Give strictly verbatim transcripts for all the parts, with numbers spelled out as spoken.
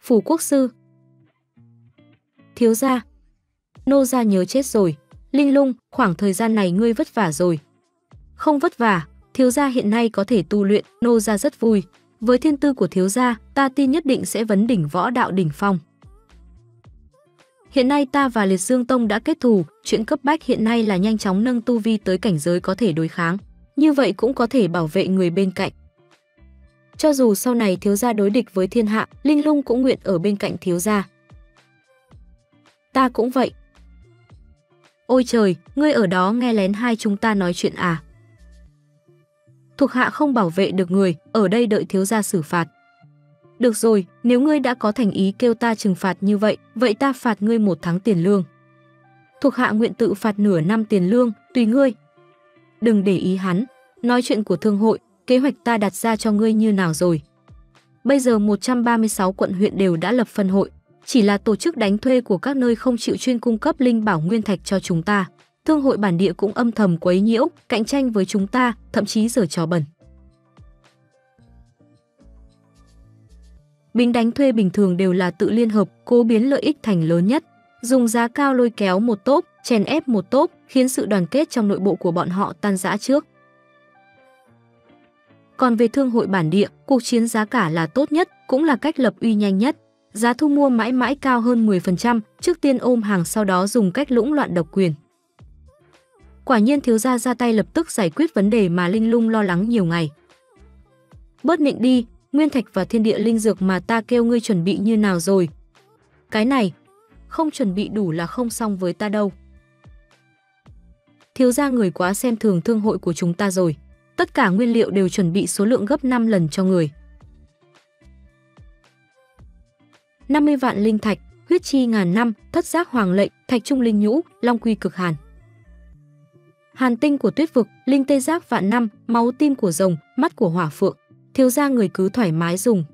Phủ quốc sư. Thiếu gia. Nô gia nhớ chết rồi. Linh Lung, khoảng thời gian này ngươi vất vả rồi. Không vất vả, thiếu gia hiện nay có thể tu luyện, nô gia rất vui. Với thiên tư của thiếu gia, ta tin nhất định sẽ vấn đỉnh võ đạo đỉnh phong. Hiện nay ta và Liệt Dương Tông đã kết thù, chuyện cấp bách hiện nay là nhanh chóng nâng tu vi tới cảnh giới có thể đối kháng. Như vậy cũng có thể bảo vệ người bên cạnh. Cho dù sau này thiếu gia đối địch với thiên hạ, Linh Lung cũng nguyện ở bên cạnh thiếu gia. Ta cũng vậy. Ôi trời, ngươi ở đó nghe lén hai chúng ta nói chuyện à? Thuộc hạ không bảo vệ được người, ở đây đợi thiếu gia xử phạt. Được rồi, nếu ngươi đã có thành ý kêu ta trừng phạt như vậy, vậy ta phạt ngươi một tháng tiền lương. Thuộc hạ nguyện tự phạt nửa năm tiền lương, tùy ngươi. Đừng để ý hắn, nói chuyện của thương hội, kế hoạch ta đặt ra cho ngươi như nào rồi. Bây giờ một trăm ba mươi sáu quận huyện đều đã lập phân hội, chỉ là tổ chức đánh thuê của các nơi không chịu chuyên cung cấp linh bảo nguyên thạch cho chúng ta. Thương hội bản địa cũng âm thầm quấy nhiễu, cạnh tranh với chúng ta, thậm chí giở trò bẩn. Binh đánh thuê bình thường đều là tự liên hợp, cố biến lợi ích thành lớn nhất, dùng giá cao lôi kéo một tốp, chèn ép một tốp, khiến sự đoàn kết trong nội bộ của bọn họ tan rã trước. Còn về thương hội bản địa, cuộc chiến giá cả là tốt nhất, cũng là cách lập uy nhanh nhất. Giá thu mua mãi mãi cao hơn mười phần trăm, trước tiên ôm hàng sau đó dùng cách lũng loạn độc quyền. Quả nhiên thiếu gia ra tay lập tức giải quyết vấn đề mà Linh Lung lo lắng nhiều ngày. Bớt nịnh đi, nguyên thạch và thiên địa linh dược mà ta kêu ngươi chuẩn bị như nào rồi? Cái này, không chuẩn bị đủ là không xong với ta đâu. Thiếu gia người quá xem thường thương hội của chúng ta rồi. Tất cả nguyên liệu đều chuẩn bị số lượng gấp năm lần cho người. năm mươi vạn linh thạch, huyết chi ngàn năm, thất giác hoàng lệnh, thạch trung linh nhũ, long quy cực hàn. Hàn tinh của tuyết vực, linh tê giác vạn năm, máu tim của rồng, mắt của hỏa phượng. Thiếu gia người cứ thoải mái dùng.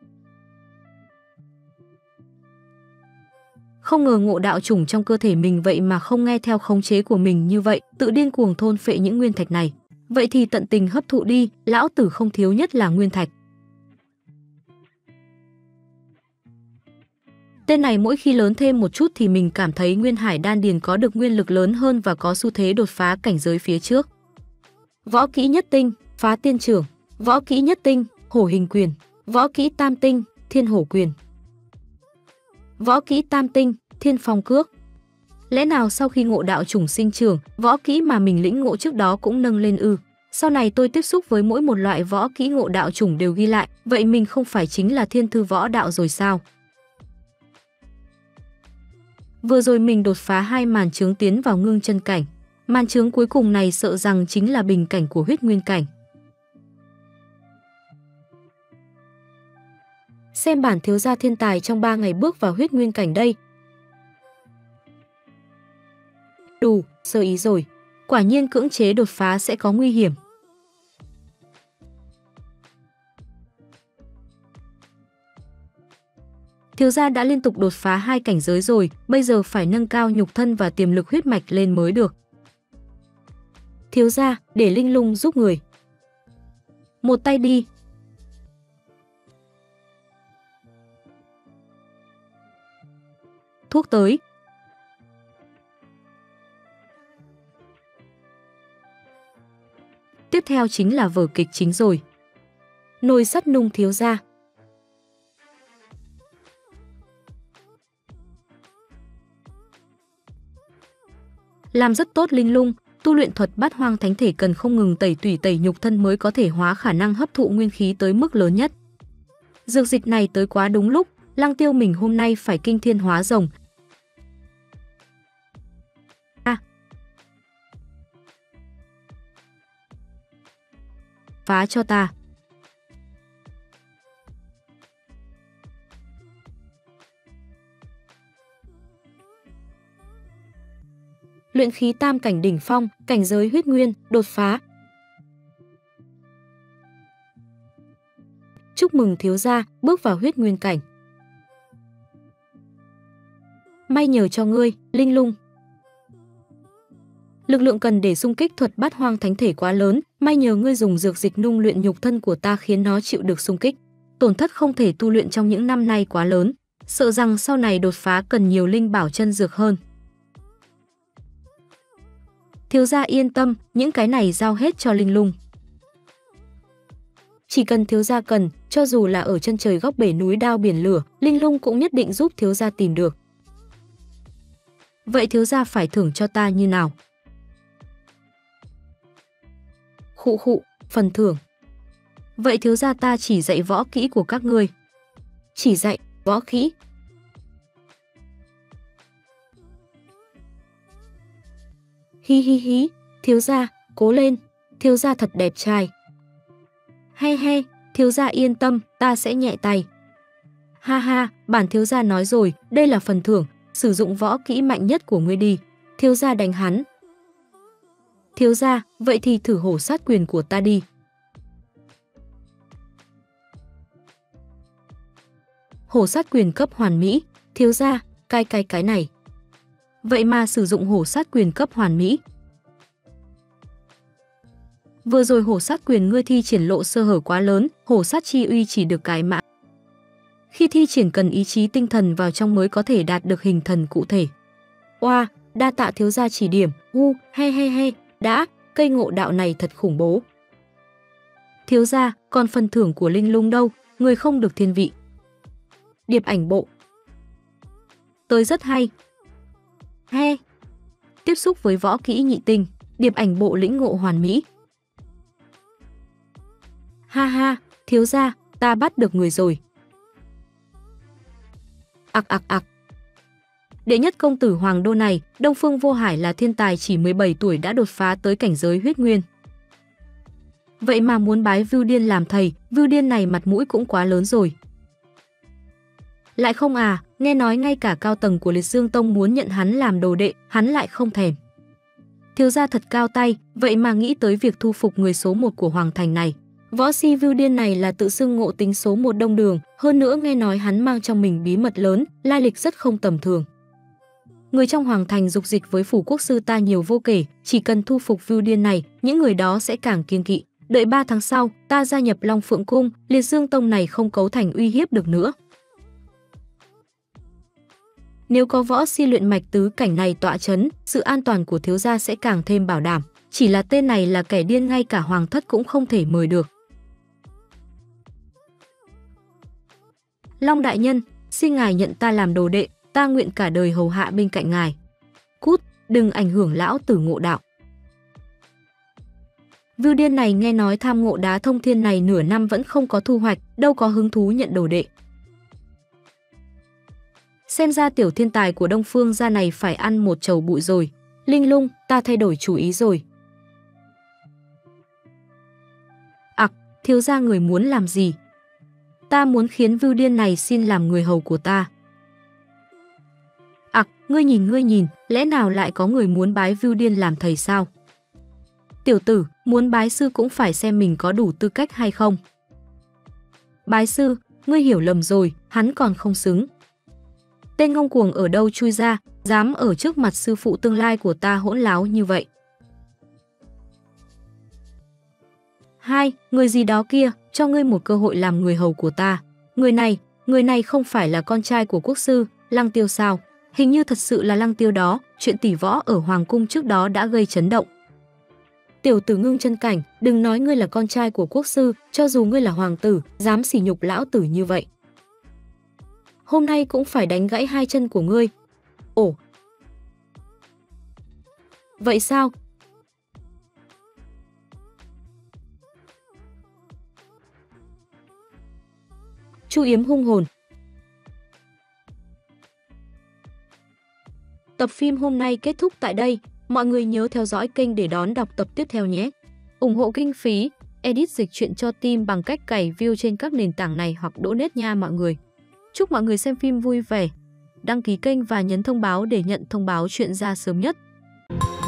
Không ngờ ngộ đạo chủng trong cơ thể mình vậy mà không nghe theo khống chế của mình như vậy, tự điên cuồng thôn phệ những nguyên thạch này. Vậy thì tận tình hấp thụ đi, lão tử không thiếu nhất là nguyên thạch. Tên này mỗi khi lớn thêm một chút thì mình cảm thấy Nguyên Hải Đan Điền có được nguyên lực lớn hơn và có xu thế đột phá cảnh giới phía trước. Võ kỹ nhất tinh, phá tiên trưởng, võ kỹ nhất tinh, hổ hình quyền, võ kỹ tam tinh, thiên hổ quyền, võ kỹ tam tinh, thiên phong cước. Lẽ nào sau khi ngộ đạo chủng sinh trưởng, võ kỹ mà mình lĩnh ngộ trước đó cũng nâng lên ư? Sau này tôi tiếp xúc với mỗi một loại võ kỹ ngộ đạo chủng đều ghi lại, vậy mình không phải chính là thiên thư võ đạo rồi sao? Vừa rồi mình đột phá hai màn chướng tiến vào ngưng chân cảnh. Màn chướng cuối cùng này sợ rằng chính là bình cảnh của huyết nguyên cảnh. Xem bản thiếu gia thiên tài trong ba ngày bước vào huyết nguyên cảnh đây. Đủ, sơ ý rồi. Quả nhiên cưỡng chế đột phá sẽ có nguy hiểm. Thiếu gia đã liên tục đột phá hai cảnh giới rồi, bây giờ phải nâng cao nhục thân và tiềm lực huyết mạch lên mới được. Thiếu gia, để Linh Lung giúp người. Một tay đi. Thuốc tới. Tiếp theo chính là vở kịch chính rồi. Nồi sắt nung thiếu gia. Làm rất tốt Linh Lung, tu luyện thuật bát hoang thánh thể cần không ngừng tẩy tủy tẩy nhục thân mới có thể hóa khả năng hấp thụ nguyên khí tới mức lớn nhất. Dược dịch này tới quá đúng lúc, Lăng Tiêu mình hôm nay phải kinh thiên hóa rồng. À. Phá cho ta. Luyện khí tam cảnh đỉnh phong, cảnh giới huyết nguyên, đột phá. Chúc mừng thiếu gia, bước vào huyết nguyên cảnh. May nhờ cho ngươi, Linh Lung. Lực lượng cần để xung kích thuật bát hoang thánh thể quá lớn, may nhờ ngươi dùng dược dịch nung luyện nhục thân của ta khiến nó chịu được xung kích. Tổn thất không thể tu luyện trong những năm nay quá lớn, sợ rằng sau này đột phá cần nhiều linh bảo chân dược hơn. Thiếu gia yên tâm, những cái này giao hết cho Linh Lung. Chỉ cần thiếu gia cần, cho dù là ở chân trời góc bể núi đao biển lửa, Linh Lung cũng nhất định giúp thiếu gia tìm được. Vậy thiếu gia phải thưởng cho ta như nào? Khụ khụ, phần thưởng. Vậy thiếu gia ta chỉ dạy võ kỹ của các ngươi. Chỉ dạy võ kỹ. Hi hi hi, thiếu gia, cố lên, thiếu gia thật đẹp trai. He he, thiếu gia yên tâm, ta sẽ nhẹ tay. Ha ha, bản thiếu gia nói rồi, đây là phần thưởng, sử dụng võ kỹ mạnh nhất của ngươi đi. Thiếu gia đánh hắn. Thiếu gia, vậy thì thử hổ sát quyền của ta đi. Hổ sát quyền cấp hoàn mỹ, thiếu gia, cái cái cái này. Vậy mà sử dụng hổ sát quyền cấp hoàn mỹ. Vừa rồi hổ sát quyền ngươi thi triển lộ sơ hở quá lớn, hổ sát chi uy chỉ được cái mã. Khi thi triển cần ý chí tinh thần vào trong mới có thể đạt được hình thần cụ thể. Oa, đa tạ thiếu gia chỉ điểm, u, he he he, đã, cây ngộ đạo này thật khủng bố. Thiếu gia, còn phần thưởng của Linh Lung đâu, người không được thiên vị. Điệp ảnh bộ. Tới rất hay. He. Tiếp xúc với võ kỹ nhị tinh, điệp ảnh bộ lĩnh ngộ hoàn mỹ. Ha ha, thiếu gia, ta bắt được người rồi. Ặc ặc ặc. Đệ nhất công tử Hoàng Đô này, Đông Phương Vô Hải là thiên tài chỉ mười bảy tuổi đã đột phá tới cảnh giới huyết nguyên. Vậy mà muốn bái Vưu Điên làm thầy, Vưu Điên này mặt mũi cũng quá lớn rồi. Lại không à, nghe nói ngay cả cao tầng của Liệt Dương Tông muốn nhận hắn làm đồ đệ, hắn lại không thèm. Thiếu gia thật cao tay, vậy mà nghĩ tới việc thu phục người số một của Hoàng Thành này. Võ si Vưu Điên này là tự xưng ngộ tính số một Đông Đường, hơn nữa nghe nói hắn mang trong mình bí mật lớn, lai lịch rất không tầm thường. Người trong Hoàng Thành dục dịch với phủ quốc sư ta nhiều vô kể, chỉ cần thu phục Vưu Điên này, những người đó sẽ càng kiêng kỵ. Đợi ba tháng sau, ta gia nhập Long Phượng Cung, Liệt Dương Tông này không cấu thành uy hiếp được nữa. Nếu có võ si luyện mạch tứ cảnh này tọa chấn, sự an toàn của thiếu gia sẽ càng thêm bảo đảm. Chỉ là tên này là kẻ điên, ngay cả hoàng thất cũng không thể mời được. Long đại nhân, xin ngài nhận ta làm đồ đệ, ta nguyện cả đời hầu hạ bên cạnh ngài. Cút, đừng ảnh hưởng lão tử ngộ đạo. Vưu Điên này nghe nói tham ngộ đá thông thiên này nửa năm vẫn không có thu hoạch, đâu có hứng thú nhận đồ đệ. Xem ra tiểu thiên tài của Đông Phương gia này phải ăn một chầu bụi rồi. Linh Lung, ta thay đổi chủ ý rồi. Ặc, à, thiếu gia người muốn làm gì? Ta muốn khiến Vưu Điên này xin làm người hầu của ta. Ặc, à, ngươi nhìn ngươi nhìn, lẽ nào lại có người muốn bái Vưu Điên làm thầy sao? Tiểu tử, muốn bái sư cũng phải xem mình có đủ tư cách hay không. Bái sư, ngươi hiểu lầm rồi, hắn còn không xứng. Tên ngông cuồng ở đâu chui ra, dám ở trước mặt sư phụ tương lai của ta hỗn láo như vậy. Hai, người gì đó kia, cho ngươi một cơ hội làm người hầu của ta. Người này, người này không phải là con trai của quốc sư, Lăng Tiêu sao? Hình như thật sự là Lăng Tiêu đó, chuyện tỷ võ ở Hoàng cung trước đó đã gây chấn động. Tiểu tử Ngưng Chân Cảnh, đừng nói ngươi là con trai của quốc sư, cho dù ngươi là hoàng tử, dám sỉ nhục lão tử như vậy. Hôm nay cũng phải đánh gãy hai chân của ngươi. Ồ. Vậy sao? Chu Yếm hung hồn. Tập phim hôm nay kết thúc tại đây. Mọi người nhớ theo dõi kênh để đón đọc tập tiếp theo nhé. Ủng hộ kinh phí, edit dịch truyện cho team bằng cách cày view trên các nền tảng này hoặc donate nha mọi người. Chúc mọi người xem phim vui vẻ. Đăng ký kênh và nhấn thông báo để nhận thông báo chuyện ra sớm nhất.